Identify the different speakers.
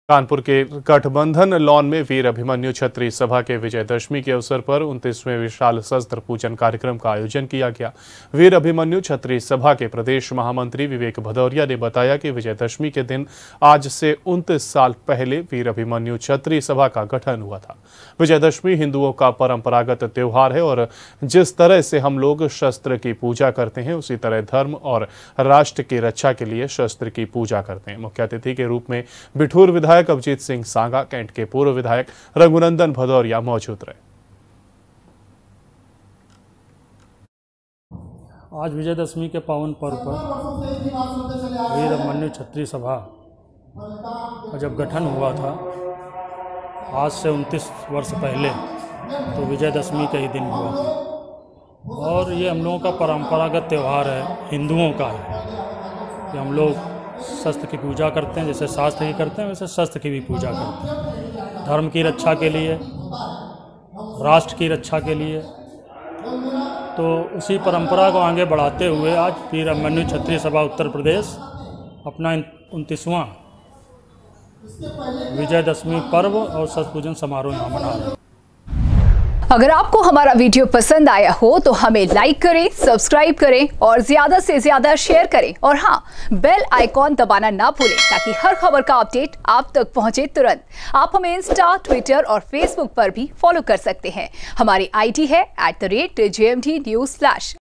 Speaker 1: कानपुर के गठबंधन लॉन में वीर अभिमन्यु क्षत्रिय सभा के विजयदशमी के अवसर पर 29वें विशाल शस्त्र पूजन कार्यक्रम का आयोजन किया गया। वीर अभिमन्यु क्षत्रिय सभा के प्रदेश महामंत्री विवेक भदौरिया ने बताया कि विजयदशमी के दिन आज से 29 साल पहले वीर अभिमन्यु क्षत्रिय सभा का गठन हुआ था। विजयदशमी हिंदुओं का परंपरागत त्योहार है और जिस तरह से हम लोग शस्त्र की पूजा करते हैं उसी तरह धर्म और राष्ट्र की रक्षा के लिए शस्त्र की पूजा करते हैं। मुख्य अतिथि के रूप में बिठूर विधायक अभिजीत सिंह सांगा, कैंट के पूर्व विधायक रघुनंदन भदौरिया मौजूद रहे।
Speaker 2: आज विजयदशमी के पावन पर्व पर वीर अभिमन्यु क्षत्रिय सभा का जब गठन हुआ था आज से 29 वर्ष पहले, तो विजयदशमी का ही दिन हुआ था। और ये हम लोगों का परंपरागत त्यौहार है, हिंदुओं का है कि हम लोग शस्त्र की पूजा करते हैं। जैसे शास्त्र की करते हैं वैसे शस्त्र की भी पूजा करते हैं, धर्म की रक्षा के लिए, राष्ट्र की रक्षा के लिए। तो उसी परंपरा को आगे बढ़ाते हुए आज वीर अभिमन्यु क्षत्रिय सभा उत्तर प्रदेश अपना 29वां विजयदशमी पर्व और शस्त्र पूजन समारोह यहाँ मना रहे हैं।
Speaker 3: अगर आपको हमारा वीडियो पसंद आया हो तो हमें लाइक करें, सब्सक्राइब करें और ज्यादा से ज्यादा शेयर करें। और हाँ, बेल आइकॉन दबाना ना भूलें ताकि हर खबर का अपडेट आप तक पहुंचे तुरंत। आप हमें इंस्टा, ट्विटर और फेसबुक पर भी फॉलो कर सकते हैं। हमारी आईडी है @JMT News।